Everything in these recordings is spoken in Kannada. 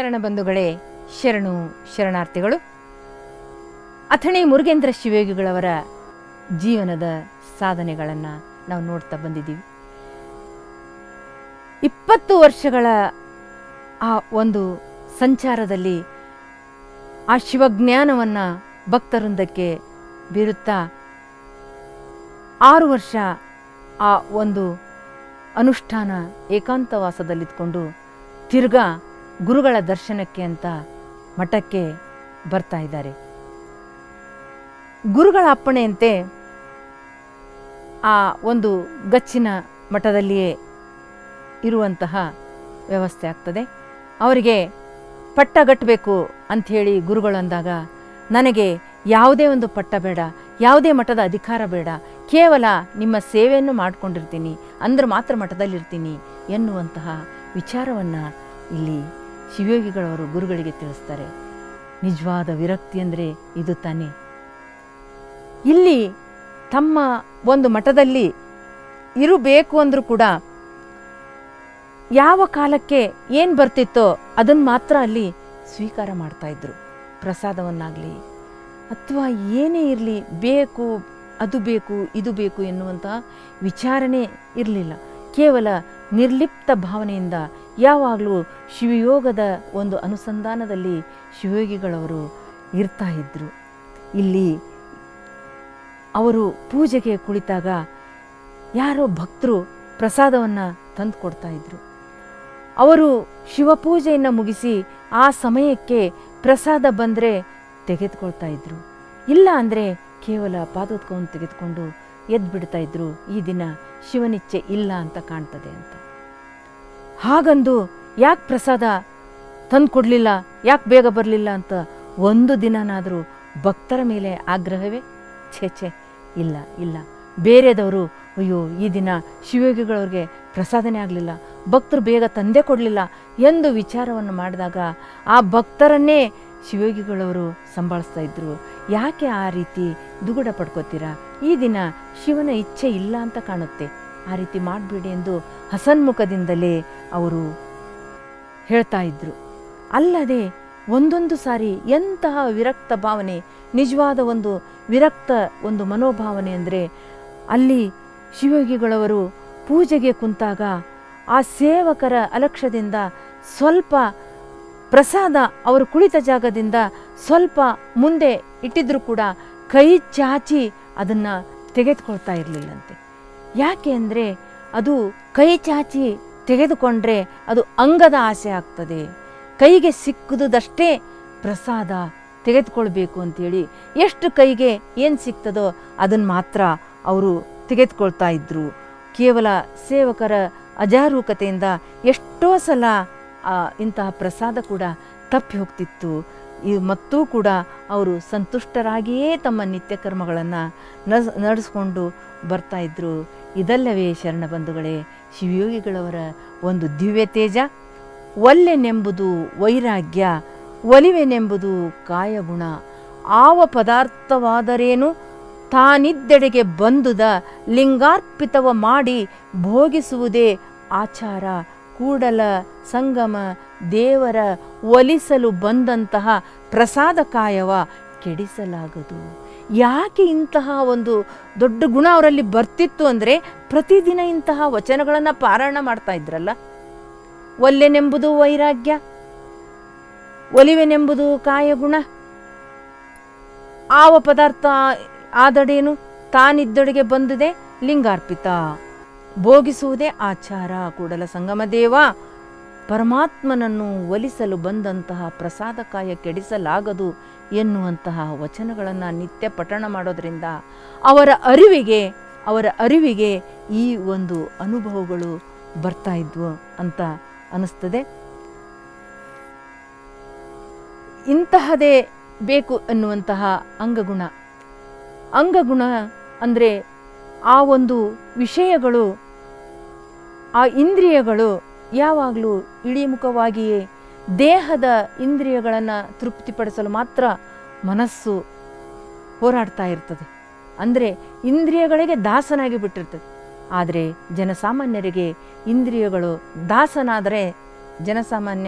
ಶರಣ ಬಂಧುಗಳೇ, ಶರಣು ಶರಣಾರ್ಥಿಗಳು. ಅಥಣಿ ಮುರುಗೇಂದ್ರ ಶಿವಯೋಗಿಗಳವರ ಜೀವನದ ಸಾಧನೆಗಳನ್ನು ನಾವು ನೋಡ್ತಾ ಬಂದಿದ್ದೀವಿ. 20 ವರ್ಷಗಳ ಆ ಒಂದು ಸಂಚಾರದಲ್ಲಿ ಆ ಶಿವಜ್ಞಾನವನ್ನು ಭಕ್ತವೃಂದಕ್ಕೆ ಬೀರುತ್ತಾ 6 ವರ್ಷ ಆ ಒಂದು ಅನುಷ್ಠಾನ ಏಕಾಂತವಾಸದಲ್ಲಿದ್ದುಕೊಂಡು ತಿರ್ಗಾ ಗುರುಗಳ ದರ್ಶನಕ್ಕೆ ಅಂತ ಮಠಕ್ಕೆ ಬರ್ತಾ ಇದ್ದಾರೆ. ಗುರುಗಳ ಅಪ್ಪಣೆಯಂತೆ ಆ ಒಂದು ಗಚ್ಚಿನ ಮಠದಲ್ಲಿಯೇ ಇರುವಂತಹ ವ್ಯವಸ್ಥೆ ಆಗ್ತದೆ. ಅವರಿಗೆ ಪಟ್ಟ ಗಟ್ಟಬೇಕು ಅಂಥೇಳಿ ಗುರುಗಳು ಅಂದಾಗ, ನನಗೆ ಯಾವುದೇ ಒಂದು ಪಟ್ಟ ಬೇಡ, ಯಾವುದೇ ಮಠದ ಅಧಿಕಾರ ಬೇಡ, ಕೇವಲ ನಿಮ್ಮ ಸೇವೆಯನ್ನು ಮಾಡಿಕೊಂಡಿರ್ತೀನಿ, ಅಂದ್ರೆ ಮಾತ್ರ ಮಠದಲ್ಲಿರ್ತೀನಿ ಎನ್ನುವಂತಹ ವಿಚಾರವನ್ನು ಇಲ್ಲಿ ಶಿವಯೋಗಿಗಳವರು ಗುರುಗಳಿಗೆ ತಿಳಿಸ್ತಾರೆ. ನಿಜವಾದ ವಿರಕ್ತಿ ಅಂದರೆ ಇದು ತಾನೇ. ಇಲ್ಲಿ ತಮ್ಮ ಒಂದು ಮಠದಲ್ಲಿ ಇರಬೇಕು ಅಂದರೂ ಕೂಡ ಯಾವ ಕಾಲಕ್ಕೆ ಏನು ಬರ್ತಿತ್ತೋ ಅದನ್ನು ಮಾತ್ರ ಅಲ್ಲಿ ಸ್ವೀಕಾರ ಮಾಡ್ತಾಯಿದ್ರು. ಪ್ರಸಾದವನ್ನಾಗಲಿ ಅಥವಾ ಏನೇ ಇರಲಿ, ಬೇಕು ಅದು ಬೇಕು ಇದು ಬೇಕು ಎನ್ನುವಂತಹ ವಿಚಾರಣೆ ಇರಲಿಲ್ಲ. ಕೇವಲ ನಿರ್ಲಿಪ್ತ ಭಾವನೆಯಿಂದ ಯಾವಾಗಲೂ ಶಿವಯೋಗದ ಒಂದು ಅನುಸಂಧಾನದಲ್ಲಿ ಶಿವಯೋಗಿಗಳವರು ಇರ್ತಾ ಇದ್ದರು. ಇಲ್ಲಿ ಅವರು ಪೂಜೆಗೆ ಕುಳಿತಾಗ ಯಾರೋ ಭಕ್ತರು ಪ್ರಸಾದವನ್ನು ತಂದು ಕೊಡ್ತಾ ಇದ್ರು. ಅವರು ಶಿವಪೂಜೆಯನ್ನು ಮುಗಿಸಿ ಆ ಸಮಯಕ್ಕೆ ಪ್ರಸಾದ ಬಂದರೆ ತೆಗೆದುಕೊಳ್ತಾ ಇದ್ರು. ಇಲ್ಲ ಅಂದರೆ ಕೇವಲ ಪಾದೋದ್ಕವನ್ನು ತೆಗೆದುಕೊಂಡು ಎದ್ದು ಬಿಡ್ತಾ ಇದ್ರು. ಈ ದಿನ ಶಿವನಿಚ್ಛೆ ಇಲ್ಲ ಅಂತ ಕಾಣ್ತದೆ ಅಂತ. ಹಾಗಂದು ಯಾಕೆ ಪ್ರಸಾದ ತಂದು ಕೊಡಲಿಲ್ಲ, ಯಾಕೆ ಬೇಗ ಬರಲಿಲ್ಲ ಅಂತ ಒಂದು ದಿನನಾದರೂ ಭಕ್ತರ ಮೇಲೆ ಆಗ್ರಹವೇ? ಛೇ ಇಲ್ಲ ಇಲ್ಲ. ಬೇರೆದವರು ಅಯ್ಯೋ ಈ ದಿನ ಶಿವಯೋಗಿಗಳವ್ರಿಗೆ ಪ್ರಸಾದನೇ ಆಗಲಿಲ್ಲ, ಭಕ್ತರು ಬೇಗ ತಂದೆ ಕೊಡಲಿಲ್ಲ ಎಂದು ವಿಚಾರವನ್ನು ಮಾಡಿದಾಗ ಆ ಭಕ್ತರನ್ನೇ ಶಿವಯೋಗಿಗಳವರು ಸಂಭಾಳಿಸ್ತಾ ಇದ್ರು. ಯಾಕೆ ಆ ರೀತಿ ದುಗುಡ ಪಡ್ಕೋತೀರಾ? ಈ ದಿನ ಶಿವನ ಇಚ್ಛೆ ಇಲ್ಲ ಅಂತ ಕಾಣುತ್ತೆ, ಆ ರೀತಿ ಮಾಡಬೇಡಿ ಎಂದು ಹಸನ್ಮುಖದಿಂದಲೇ ಅವರು ಹೇಳ್ತಾ ಇದ್ರು. ಅಲ್ಲದೆ ಒಂದೊಂದು ಸಾರಿ ಎಂತಹ ವಿರಕ್ತ ಭಾವನೆ, ನಿಜವಾದ ಒಂದು ವಿರಕ್ತ ಒಂದು ಮನೋಭಾವನೆ ಅಂದರೆ, ಅಲ್ಲಿ ಶಿವಯೋಗಿಗಳವರು ಪೂಜೆಗೆ ಕುಂತಾಗ ಆ ಸೇವಕರ ಅಲಕ್ಷ್ಯದಿಂದ ಸ್ವಲ್ಪ ಪ್ರಸಾದ ಅವರು ಕುಳಿತ ಜಾಗದಿಂದ ಸ್ವಲ್ಪ ಮುಂದೆ ಇಟ್ಟಿದ್ರೂ ಕೂಡ ಕೈ ಚಾಚಿ ಅದನ್ನು ತೆಗೆದುಕೊಳ್ತಾ ಇರಲಿಲ್ಲಂತೆ. ಯಾಕೆ ಅಂದರೆ ಅದು ಕೈ ಚಾಚಿ ತೆಗೆದುಕೊಂಡ್ರೆ ಅದು ಅಂಗದ ಆಸೆ ಆಗ್ತದೆ. ಕೈಗೆ ಸಿಕ್ಕುವುದಷ್ಟೇ ಪ್ರಸಾದ ತೆಗೆದುಕೊಳ್ಬೇಕು ಅಂಥೇಳಿ ಎಷ್ಟು ಕೈಗೆ ಏನು ಸಿಗ್ತದೋ ಅದನ್ನು ಮಾತ್ರ ಅವರು ತೆಗೆದುಕೊಳ್ತಾ ಇದ್ದರು. ಕೇವಲ ಸೇವಕರ ಅಜಾರೂಕತೆಯಿಂದ ಎಷ್ಟೋ ಸಲ ಇಂತಹ ಪ್ರಸಾದ ಕೂಡ ತಪ್ಪಿ ಹೋಗ್ತಿತ್ತು. ಮತ್ತೂ ಕೂಡ ಅವರು ಸಂತುಷ್ಟರಾಗಿಯೇ ತಮ್ಮ ನಿತ್ಯ ಕರ್ಮಗಳನ್ನು ನಡೆಸ್ಕೊಂಡು ಬರ್ತಾಯಿದ್ರು. ಇದಲ್ಲವೇ ಶರಣ ಬಂಧುಗಳೇ ಶಿವಯೋಗಿಗಳವರ ಒಂದು ದಿವ್ಯ ತೇಜ. ಒಲ್ಲೆನೆಂಬುದು ವೈರಾಗ್ಯ, ಒಲಿವೆನೆಂಬುದು ಕಾಯಗುಣ. ಆವ ಪದಾರ್ಥವಾದರೇನು ತಾನಿದ್ದೆಡೆಗೆ ಬಂದುದ ಲಿಂಗಾರ್ಪಿತವ ಮಾಡಿ ಭೋಗಿಸುವುದೇ ಆಚಾರ. ಕೂಡಲ ಸಂಗಮ ದೇವರ ಒಲಿಸಲು ಬಂದಂತಹ ಪ್ರಸಾದ ಕಾಯವ ಕೆಡಿಸಲಾಗದು. ಯಾಕೆ ಇಂತಹ ಒಂದು ದೊಡ್ಡ ಗುಣ ಅವರಲ್ಲಿ ಬರ್ತಿತ್ತು ಅಂದರೆ, ಪ್ರತಿದಿನ ಇಂತಹ ವಚನಗಳನ್ನು ಪಾರಾಯಣ ಮಾಡ್ತಾ ಇದ್ರಲ್ಲ. ಒಲ್ಲೆನೆಂಬುದು ವೈರಾಗ್ಯ, ಒಲಿವೆನೆಂಬುದು ಕಾಯಗುಣ, ಆವ ಪದಾರ್ಥ ಆದಡೇನು ತಾನಿದ್ದೊಡೆಗೆ ಬಂದುದೇ ಲಿಂಗಾರ್ಪಿತ, ಭೋಗಿಸುವುದೇ ಆಚಾರ. ಕೂಡಲ ಸಂಗಮ ದೇವ ಪರಮಾತ್ಮನನ್ನು ಒಲಿಸಲು ಬಂದಂತಹ ಪ್ರಸಾದಕಾಯ ಕೆಡಿಸಲಾಗದು ಎನ್ನುವಂತಹ ವಚನಗಳನ್ನು ನಿತ್ಯ ಪಠಣ ಮಾಡೋದರಿಂದ ಅವರ ಅರಿವಿಗೆ ಈ ಒಂದು ಅನುಭವಗಳು ಬರ್ತಾ ಇದ್ವು ಅಂತ ಅನ್ನಿಸ್ತದೆ. ಇಂತಹದೇ ಬೇಕು ಎನ್ನುವಂತಹ ಅಂಗಗುಣ ಅಂದರೆ ಆ ಒಂದು ವಿಷಯಗಳು, ಆ ಇಂದ್ರಿಯಗಳು ಯಾವಾಗಲೂ ಇಳಿಮುಖವಾಗಿಯೇ ದೇಹದ ಇಂದ್ರಿಯಗಳನ್ನು ತೃಪ್ತಿಪಡಿಸಲು ಮಾತ್ರ ಮನಸ್ಸು ಹೋರಾಡ್ತಾ ಇರ್ತದೆ. ಅಂದರೆ ಇಂದ್ರಿಯಗಳಿಗೆ ದಾಸನಾಗಿ ಬಿಟ್ಟಿರ್ತದೆ. ಆದರೆ ಜನಸಾಮಾನ್ಯರಿಗೆ ಇಂದ್ರಿಯಗಳು ದಾಸನಾದರೆ ಜನಸಾಮಾನ್ಯ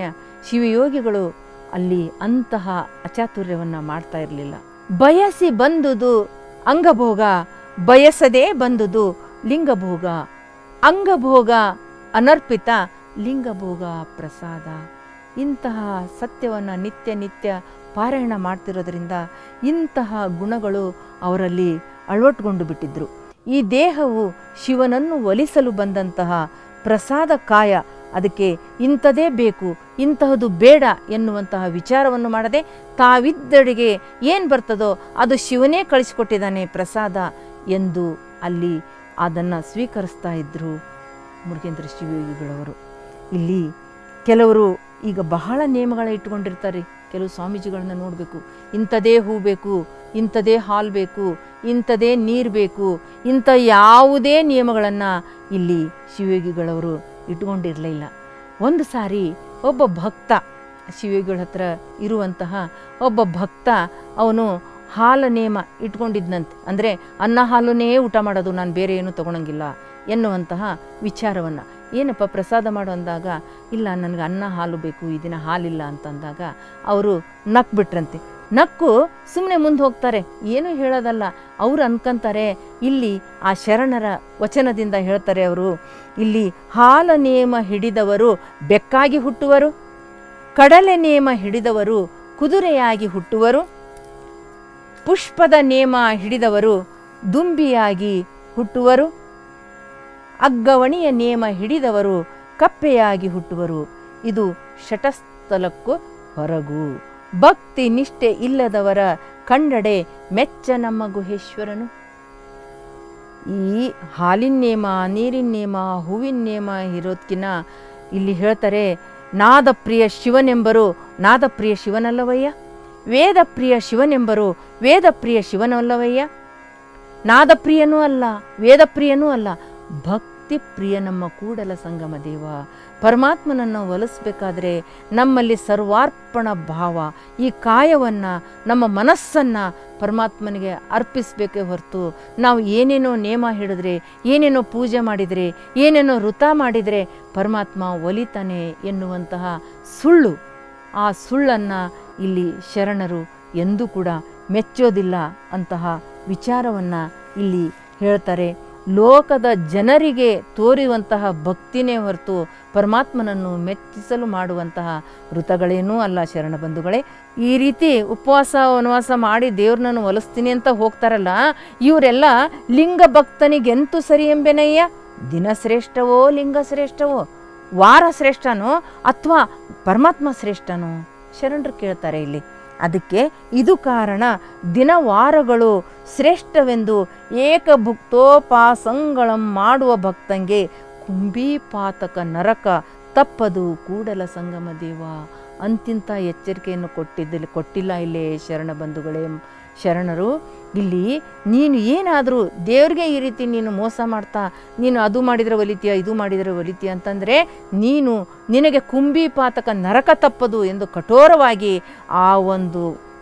ಶಿವಯೋಗಿಗಳು ಅಲ್ಲಿ ಅಂತಹ ಅಚಾತುರ್ಯವನ್ನು ಮಾಡ್ತಾ ಇರಲಿಲ್ಲ. ಬಯಸಿ ಬಂದುದು ಅಂಗಭೋಗ, ಬಯಸದೇ ಬಂದುದು ಲಿಂಗಭೋಗ. ಅಂಗಭೋಗ ಅನರ್ಪಿತ, ಲಿಂಗಭೋಗ ಪ್ರಸಾದ. ಇಂತಹ ಸತ್ಯವನ್ನು ನಿತ್ಯ ನಿತ್ಯ ಪಾರಾಯಣ ಮಾಡ್ತಿರೋದ್ರಿಂದ ಇಂತಹ ಗುಣಗಳು ಅವರಲ್ಲಿ ಅಳವಟ್ಟುಕೊಂಡು ಬಿಟ್ಟಿದ್ರು. ಈ ದೇಹವು ಶಿವನನ್ನು ಒಲಿಸಲು ಬಂದಂತಹ ಪ್ರಸಾದ ಕಾಯ. ಅದಕ್ಕೆ ಇಂಥದೇ ಬೇಕು, ಇಂತಹದು ಬೇಡ ಎನ್ನುವಂತಹ ವಿಚಾರವನ್ನು ಮಾಡದೆ ತಾವಿದ್ದಡಿಗೆ ಏನು ಬರ್ತದೋ ಅದು ಶಿವನೇ ಕಳಿಸಿಕೊಟ್ಟಿದ್ದಾನೆ ಪ್ರಸಾದ ಎಂದು ಅಲ್ಲಿ ಅದನ್ನು ಸ್ವೀಕರಿಸ್ತಾ ಇದ್ದರು ಮುರುಗೇಂದ್ರ ಶಿವಯೋಗಿಗಳವರು. ಇಲ್ಲಿ ಕೆಲವರು ಈಗ ಬಹಳ ನಿಯಮಗಳ ಇಟ್ಕೊಂಡಿರ್ತಾರೆ. ಕೆಲವು ಸ್ವಾಮೀಜಿಗಳನ್ನ ನೋಡಬೇಕು, ಇಂಥದೇ ಹೂ ಬೇಕು, ಇಂಥದೇ ಹಾಲು ಬೇಕು, ಇಂಥದೇ ನೀರು ಬೇಕು, ಇಂಥ ಯಾವುದೇ ನಿಯಮಗಳನ್ನು ಇಲ್ಲಿ ಶಿವಯೋಗಿಗಳವರು ಇಟ್ಕೊಂಡಿರಲಿಲ್ಲ. ಒಂದು ಸಾರಿ ಒಬ್ಬ ಭಕ್ತ, ಶಿವಯೋಗಿಗಳ ಹತ್ರ ಇರುವಂತಹ ಒಬ್ಬ ಭಕ್ತ, ಅವನು ಹಾಲು ನೇಮ ಇಟ್ಕೊಂಡಿದ್ದಂತೆ. ಅಂದರೆ ಅನ್ನ ಹಾಲನ್ನೇ ಊಟ ಮಾಡೋದು, ನಾನು ಬೇರೆ ಏನೂ ತೊಗೊಳಂಗಿಲ್ಲ ಎನ್ನುವಂತಹ ವಿಚಾರವನ್ನು. ಏನಪ್ಪ ಪ್ರಸಾದ ಮಾಡು ಅಂದಾಗ, ಇಲ್ಲ ನನಗೆ ಅನ್ನ ಹಾಲು ಬೇಕು, ಈ ದಿನ ಹಾಲಿಲ್ಲ ಅಂತಂದಾಗ ಅವರು ನಕ್ಬಿಟ್ರಂತೆ. ನಕ್ಕು ಸುಮ್ಮನೆ ಮುಂದೆ ಹೋಗ್ತಾರೆ, ಏನೂ ಹೇಳೋದಲ್ಲ. ಅವರು ಅನ್ಕೊಂತಾರೆ, ಇಲ್ಲಿ ಆ ಶರಣರ ವಚನದಿಂದ ಹೇಳ್ತಾರೆ ಅವರು, ಇಲ್ಲಿ ಹಾಲ ನೇಮ ಹಿಡಿದವರು ಬೆಕ್ಕಾಗಿ ಹುಟ್ಟುವರು, ಕಡಲೆ ನೇಮ ಹಿಡಿದವರು ಕುದುರೆಯಾಗಿ ಹುಟ್ಟುವರು, ಪುಷ್ಪದ ನೇಮ ಹಿಡಿದವರು ದುಂಬಿಯಾಗಿ ಹುಟ್ಟುವರು, ಅಗ್ಗವಣಿಯ ನೇಮ ಹಿಡಿದವರು ಕಪ್ಪೆಯಾಗಿ ಹುಟ್ಟುವರು. ಇದು ಶಟಸ್ಥಲಕ್ಕೂ ಹೊರಗು. ಭಕ್ತಿ ನಿಷ್ಠೆ ಇಲ್ಲದವರ ಕಂಡಡೆ ಮೆಚ್ಚ ನಮ್ಮ ಗುಹೇಶ್ವರನು. ಈ ಹಾಲಿನ ನೇಮ, ನೀರಿನ ನೇಮ, ಹೂವಿನ ನೇಮ ಇರೋದಕ್ಕಿಂತ ಇಲ್ಲಿ ಹೇಳ್ತಾರೆ, ನಾದಪ್ರಿಯ ಶಿವನೆಂಬರು ನಾದಪ್ರಿಯ ಶಿವನಲ್ಲವಯ್ಯ, ವೇದಪ್ರಿಯ ಶಿವನೆಂಬರು ವೇದಪ್ರಿಯ ಶಿವನಲ್ಲವಯ್ಯ. ನಾದಪ್ರಿಯನೂ ಅಲ್ಲ, ವೇದಪ್ರಿಯನೂ ಅಲ್ಲ, ಭಕ್ತಿ ಪ್ರಿಯ ನಮ್ಮ ಕೂಡಲ ಸಂಗಮ ದೇವ. ಪರಮಾತ್ಮನನ್ನು ಒಲಿಸ್ಬೇಕಾದ್ರೆ ನಮ್ಮಲ್ಲಿ ಸರ್ವಾರ್ಪಣ ಭಾವ, ಈ ಕಾಯವನ್ನು, ನಮ್ಮ ಮನಸ್ಸನ್ನು ಪರಮಾತ್ಮನಿಗೆ ಅರ್ಪಿಸಬೇಕೇ ಹೊರತು ನಾವು ಏನೇನೋ ನೇಮ ಹಿಡಿದ್ರೆ, ಏನೇನೋ ಪೂಜೆ ಮಾಡಿದರೆ, ಏನೇನೋ ವೃತ ಮಾಡಿದರೆ ಪರಮಾತ್ಮ ಒಲಿತಾನೆ ಎನ್ನುವಂತಹ ಸುಳ್ಳು. ಆ ಸುಳ್ಳನ್ನು ಇಲ್ಲಿ ಶರಣರು ಎಂದೂ ಕೂಡ ಮೆಚ್ಚೋದಿಲ್ಲ ಅಂತಹ ವಿಚಾರವನ್ನು ಇಲ್ಲಿ ಹೇಳ್ತಾರೆ. ಲೋಕದ ಜನರಿಗೆ ತೋರುವಂತಹ ಭಕ್ತಿನೇ ಹೊರತು ಪರಮಾತ್ಮನನ್ನು ಮೆಚ್ಚಿಸಲು ಮಾಡುವಂತಹ ವೃತಗಳೇನೂ ಅಲ್ಲ ಶರಣ ಬಂಧುಗಳೇ. ಈ ರೀತಿ ಉಪವಾಸ ವನವಾಸ ಮಾಡಿ ದೇವ್ರನ್ನನ್ನು ಒಲಿಸ್ತೀನಿ ಅಂತ ಹೋಗ್ತಾರಲ್ಲ, ಇವರೆಲ್ಲ ಲಿಂಗ ಭಕ್ತನಿಗೆಂತೂ ಸರಿ ಎಂಬೆನಯ್ಯ. ದಿನ ಶ್ರೇಷ್ಠವೋ ಲಿಂಗ ಶ್ರೇಷ್ಠವೋ, ವಾರ ಶ್ರೇಷ್ಠನೋ ಅಥವಾ ಪರಮಾತ್ಮ ಶ್ರೇಷ್ಠನೋ ಶರಣರು ಕೇಳ್ತಾರೆ ಇಲ್ಲಿ. ಅದಕ್ಕೆ ಇದು ಕಾರಣ, ದಿನವಾರಗಳು ಶ್ರೇಷ್ಠವೆಂದು ಏಕಭುಕ್ತೋಪಾಸಂಗಳಂ ಮಾಡುವ ಭಕ್ತಂಗೆ ಕುಂಭೀಪಾತಕ ನರಕ ತಪ್ಪದು ಕೂಡಲ ಸಂಗಮ ದೇವ. ಅಂತಿಂಥ ಎಚ್ಚರಿಕೆಯನ್ನು ಕೊಟ್ಟಿಲ್ಲ ಇಲ್ಲೇ ಶರಣ ಬಂಧುಗಳೇ. ಶರಣರು ಇಲ್ಲಿ ನೀನು ಏನಾದರೂ ದೇವ್ರಿಗೆ ಈ ರೀತಿ ನೀನು ಮೋಸ ಮಾಡ್ತಾ, ನೀನು ಅದು ಮಾಡಿದರೆ ಒಲಿತೀಯ, ಇದು ಮಾಡಿದರೆ ಒಲಿತೀಯ ಅಂತಂದರೆ ನಿನಗೆ ಕುಂಭೀಪಾತಕ ನರಕ ತಪ್ಪದು ಎಂದು ಕಠೋರವಾಗಿ ಆ ಒಂದು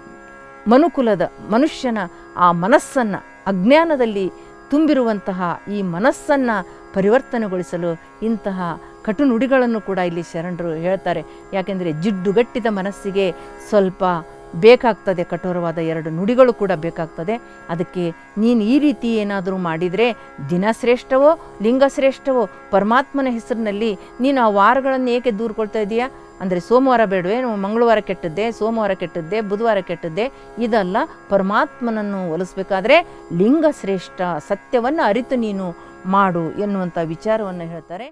ಮನುಷ್ಯನ ಆ ಮನಸ್ಸನ್ನು, ಅಜ್ಞಾನದಲ್ಲಿ ತುಂಬಿರುವಂತಹ ಈ ಮನಸ್ಸನ್ನು ಪರಿವರ್ತನೆಗೊಳಿಸಲು ಇಂತಹ ಕಟು ನುಡಿಗಳನ್ನು ಕೂಡ ಇಲ್ಲಿ ಶರಣರು ಹೇಳ್ತಾರೆ. ಯಾಕೆಂದರೆ ಜಿಡ್ಡುಗಟ್ಟಿದ ಮನಸ್ಸಿಗೆ ಸ್ವಲ್ಪ ಬೇಕಾಗ್ತದೆ, ಕಠೋರವಾದ ಎರಡು ನುಡಿಗಳು ಕೂಡ ಬೇಕಾಗ್ತದೆ. ಅದಕ್ಕೆ ನೀನು ಈ ರೀತಿ ಏನಾದರೂ ಮಾಡಿದರೆ ದಿನ ಶ್ರೇಷ್ಠವೋ ಲಿಂಗ ಶ್ರೇಷ್ಠವೋ, ಪರಮಾತ್ಮನ ಹೆಸರಿನಲ್ಲಿ ನೀನು ಆ ವಾರಗಳನ್ನು ಏಕೆ ದೂರ್ಕೊಳ್ತಾ ಇದೆಯಾ? ಅಂದರೆ ಸೋಮವಾರ ಬೇಡವೇ, ಮಂಗಳವಾರ ಕೆಟ್ಟದ್ದೇ, ಸೋಮವಾರ ಕೆಟ್ಟದ್ದೇ, ಬುಧವಾರ ಕೆಟ್ಟದ್ದೇ, ಇದಲ್ಲ. ಪರಮಾತ್ಮನನ್ನು ಒಲಿಸ್ಬೇಕಾದ್ರೆ ಲಿಂಗ ಶ್ರೇಷ್ಠ, ಸತ್ಯವನ್ನು ಅರಿತು ನೀನು ಮಾಡು ಎನ್ನುವಂಥ ವಿಚಾರವನ್ನು ಹೇಳ್ತಾರೆ.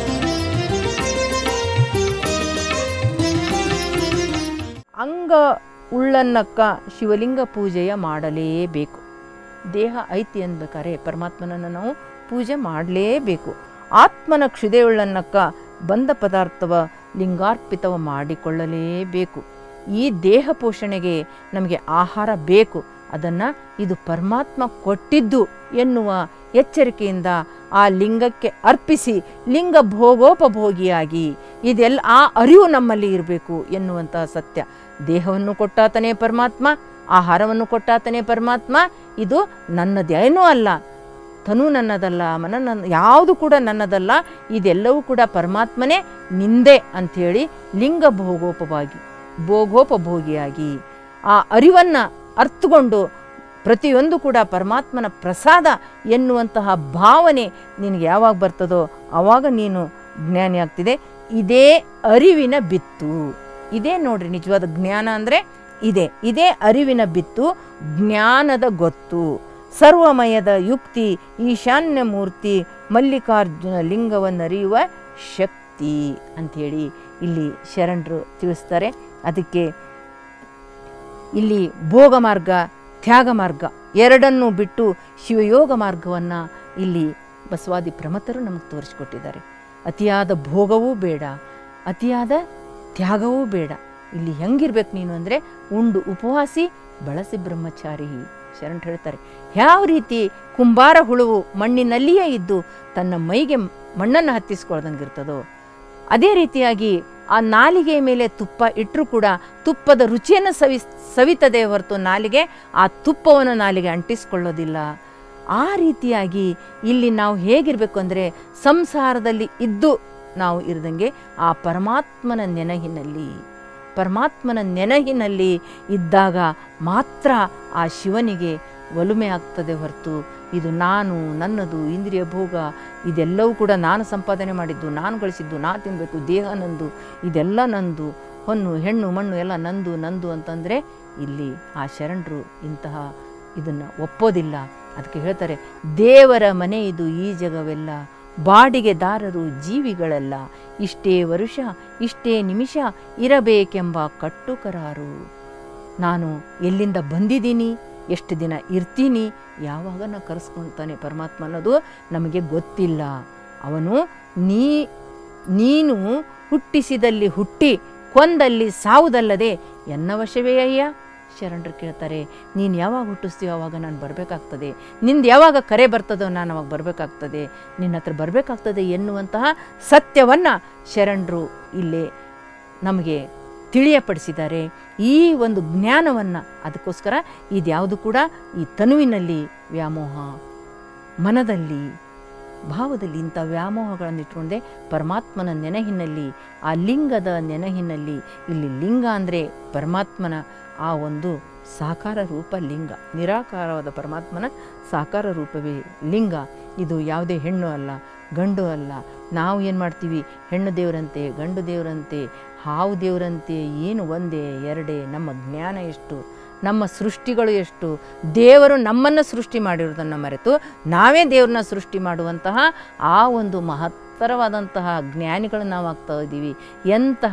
ಅಂಗ ಉಳ್ಳನ್ನಕ್ಕ ಶಿವಲಿಂಗ ಪೂಜೆಯ ಮಾಡಲೇಬೇಕು. ದೇಹ ಐತಿ ಅನ್ಬೇಕಾರೆ ಪರಮಾತ್ಮನನ್ನು ನಾವು ಪೂಜೆ ಮಾಡಲೇಬೇಕು. ಆತ್ಮನ ಕ್ಷುದೆಯುಳ್ಳನ್ನಕ್ಕ ಬಂದ ಪದಾರ್ಥವ ಲಿಂಗಾರ್ಪಿತವ ಮಾಡಿಕೊಳ್ಳಲೇಬೇಕು. ಈ ದೇಹ ಪೋಷಣೆಗೆ ನಮಗೆ ಆಹಾರ ಬೇಕು, ಅದನ್ನು ಇದು ಪರಮಾತ್ಮ ಕೊಟ್ಟಿದ್ದು ಎನ್ನುವ ಎಚ್ಚರಿಕೆಯಿಂದ ಆ ಲಿಂಗಕ್ಕೆ ಅರ್ಪಿಸಿ ಲಿಂಗ ಭೋಗೋಪಭೋಗಿಯಾಗಿ ಇದೆಲ್ಲ ಆ ಅರಿವು ನಮ್ಮಲ್ಲಿ ಇರಬೇಕು ಎನ್ನುವಂತಹ ಸತ್ಯ. ದೇಹವನ್ನು ಕೊಟ್ಟಾತನೇ ಪರಮಾತ್ಮ, ಆಹಾರವನ್ನು ಕೊಟ್ಟಾತನೇ ಪರಮಾತ್ಮ, ಇದು ನನ್ನದೇನೂ ಅಲ್ಲ, ತನು ನನ್ನದಲ್ಲ, ಮನ ನನ್ನ ಯಾವುದು ಕೂಡ ನನ್ನದಲ್ಲ, ಇದೆಲ್ಲವೂ ಕೂಡ ಪರಮಾತ್ಮನೇ ನಿಂದೆ ಅಂಥೇಳಿ ಲಿಂಗ ಭೋಗೋಪಭೋಗಿಯಾಗಿ ಆ ಅರಿವನ್ನು ಅರ್ಥಕೊಂಡು ಪ್ರತಿಯೊಂದು ಕೂಡ ಪರಮಾತ್ಮನ ಪ್ರಸಾದ ಎನ್ನುವಂತಹ ಭಾವನೆ ನಿನಗೆ ಯಾವಾಗ ಬರ್ತದೋ ಆವಾಗ ನೀನು ಜ್ಞಾನಿ ಆಗ್ತಿದೆ. ಇದೇ ಅರಿವಿನ ಬಿತ್ತು. ಇದೇ ನೋಡ್ರಿ ನಿಜವಾದ ಜ್ಞಾನ ಅಂದರೆ ಇದೇ ಅರಿವಿನ ಬಿತ್ತು, ಜ್ಞಾನದ ಗೊತ್ತು, ಸರ್ವಮಯದ ಯುಕ್ತಿ, ಈಶಾನ್ಯ ಮೂರ್ತಿ, ಮಲ್ಲಿಕಾರ್ಜುನ ಲಿಂಗವನ್ನರಿಯುವ ಶಕ್ತಿ ಅಂಥೇಳಿ ಇಲ್ಲಿ ಶರಣರು ತಿಳಿಸ್ತಾರೆ. ಅದಕ್ಕೆ ಇಲ್ಲಿ ಭೋಗ ಮಾರ್ಗ, ತ್ಯಾಗ ಮಾರ್ಗ ಎರಡನ್ನೂ ಬಿಟ್ಟು ಶಿವಯೋಗ ಮಾರ್ಗವನ್ನು ಇಲ್ಲಿ ಬಸವಾದಿ ಪ್ರಮಥರು ನಮಗೆ ತೋರಿಸಿಕೊಟ್ಟಿದ್ದಾರೆ. ಅತಿಯಾದ ಭೋಗವೂ ಬೇಡ, ಅತಿಯಾದ ತ್ಯಾಗವೂ ಬೇಡ. ಇಲ್ಲಿ ಹೆಂಗಿರ್ಬೇಕು ನೀನು ಅಂದರೆ ಉಂಡು ಉಪವಾಸಿ, ಬಳಸಿ ಬ್ರಹ್ಮಚಾರಿ. ಶರಣರು ಹೇಳ್ತಾರೆ, ಯಾವ ರೀತಿ ಕುಂಬಾರ ಹುಳುವು ಮಣ್ಣಿನಲ್ಲಿಯೇ ಇದ್ದು ತನ್ನ ಮೈಗೆ ಮಣ್ಣನ್ನು ಹತ್ತಿಸ್ಕೊಳ್ದಂಗಿರ್ತದೋ ಅದೇ ರೀತಿಯಾಗಿ ಆ ನಾಲಿಗೆಯ ಮೇಲೆ ತುಪ್ಪ ಇಟ್ಟರೂ ಕೂಡ ತುಪ್ಪದ ರುಚಿಯನ್ನು ಸವಿತದೆ ಹೊರತು ನಾಲಿಗೆ ಆ ತುಪ್ಪವನ್ನು ನಾಲಿಗೆ ಅಂಟಿಸ್ಕೊಳ್ಳೋದಿಲ್ಲ. ಆ ರೀತಿಯಾಗಿ ಇಲ್ಲಿ ನಾವು ಹೇಗಿರಬೇಕು ಅಂದರೆ ಸಂಸಾರದಲ್ಲಿ ಇದ್ದು ನಾವು ಇರದಂಗೆ ಆ ಪರಮಾತ್ಮನ ನೆನಹಿನಲ್ಲಿ ಇದ್ದಾಗ ಮಾತ್ರ ಆ ಶಿವನಿಗೆ ಒಲುಮೆ ಆಗ್ತದೆ ಹೊರತು ಇದು ನಾನು, ನನ್ನದು, ಇಂದ್ರಿಯ ಭೋಗ ಇದೆಲ್ಲವೂ ಕೂಡ ನಾನು ಸಂಪಾದನೆ ಮಾಡಿದ್ದು, ನಾನು ಗಳಿಸಿದ್ದು, ನಾ ತಿನ್ನಬೇಕು, ದೇಹ ನಂದು, ಇದೆಲ್ಲ ನಂದು, ಹೊನ್ನು ಹೆಣ್ಣು ಮಣ್ಣು ಎಲ್ಲ ನಂದು ಅಂತಂದರೆ ಇಲ್ಲಿ ಆ ಶರಣರು ಇಂತಹ ಇದನ್ನು ಒಪ್ಪೋದಿಲ್ಲ. ಅದಕ್ಕೆ ಹೇಳ್ತಾರೆ, ದೇವರ ಮನೆ ಇದು ಈ ಜಗವೆಲ್ಲ, ಬಾಡಿಗೆದಾರರು ಜೀವಿಗಳೆಲ್ಲ, ಇಷ್ಟೇ ವರುಷ ಇಷ್ಟೇ ನಿಮಿಷ ಇರಬೇಕೆಂಬ ಕಟ್ಟುಕರಾರು. ನಾನು ಎಲ್ಲಿಂದ ಬಂದಿದ್ದೀನಿ, ಎಷ್ಟು ದಿನ ಇರ್ತೀನಿ, ಯಾವಾಗ ನಾ ಕರೆಸ್ಕೊಳ್ತಾನೆ ಪರಮಾತ್ಮ ಅನ್ನೋದು ನಮಗೆ ಗೊತ್ತಿಲ್ಲ. ಅವನು ನೀನು ಹುಟ್ಟಿಸಿದಲ್ಲಿ ಹುಟ್ಟಿ ಕೊಂದಲ್ಲಿ ಸಾವುದಲ್ಲದೆ ಎನ್ನ ವಶವೇ ಅಯ್ಯ. ಶರಣರು ಕೇಳ್ತಾರೆ, ನೀನು ಯಾವಾಗ ಹುಟ್ಟಿಸ್ತೀಯೋ ಆವಾಗ ನಾನು ಬರಬೇಕಾಗ್ತದೆ, ನಿಂದು ಯಾವಾಗ ಕರೆ ಬರ್ತದೋ ನಾನು ಅವಾಗ ಬರಬೇಕಾಗ್ತದೆ, ನಿನ್ನ ಹತ್ರ ಬರಬೇಕಾಗ್ತದೆ ಎನ್ನುವಂತಹ ಸತ್ಯವನ್ನು ಶರಣರು ಇಲ್ಲೇ ನಮಗೆ ತಿಳಿಯಪಡಿಸಿದ್ದಾರೆ. ಈ ಒಂದು ಜ್ಞಾನವನ್ನು ಅದಕ್ಕೋಸ್ಕರ ಇದ್ಯಾವುದು ಕೂಡ ಈ ತನುವಿನಲ್ಲಿ ವ್ಯಾಮೋಹ, ಮನದಲ್ಲಿ ಭಾವದಲ್ಲಿ ಇಂಥ ವ್ಯಾಮೋಹಗಳನ್ನು ಇಟ್ಕೊಂಡೆ ಪರಮಾತ್ಮನ ನೆನಹಿನಲ್ಲಿ, ಆ ಲಿಂಗದ ನೆನಹಿನಲ್ಲಿ, ಇಲ್ಲಿ ಲಿಂಗ ಅಂದರೆ ಪರಮಾತ್ಮನ ಆ ಒಂದು ಸಾಕಾರ ರೂಪ ಲಿಂಗ, ನಿರಾಕಾರವಾದ ಪರಮಾತ್ಮನ ಸಾಕಾರ ರೂಪವೇ ಲಿಂಗ. ಇದು ಯಾವುದೇ ಹೆಣ್ಣು ಅಲ್ಲ, ಗಂಡು ಅಲ್ಲ. ನಾವು ಏನು ಮಾಡ್ತೀವಿ, ಹೆಣ್ಣು ದೇವರಂತೆ, ಗಂಡು ದೇವರಂತೆ, ಹಾವು ದೇವರಂತೆ, ಏನು ಒಂದೇ ಎರಡೇ, ನಮ್ಮ ಜ್ಞಾನ ಎಷ್ಟು, ನಮ್ಮ ಸೃಷ್ಟಿಗಳು ಎಷ್ಟು, ದೇವರು ನಮ್ಮನ್ನು ಸೃಷ್ಟಿ ಮಾಡಿರೋದನ್ನು ಮರೆತು ನಾವೇ ದೇವ್ರನ್ನ ಸೃಷ್ಟಿ ಮಾಡುವಂತಹ ಆ ಒಂದು ಮಹತ್ತರವಾದಂತಹ ಜ್ಞಾನಿಗಳು ನಾವು ಆಗ್ತಾ ಇದ್ದೀವಿ. ಎಂತಹ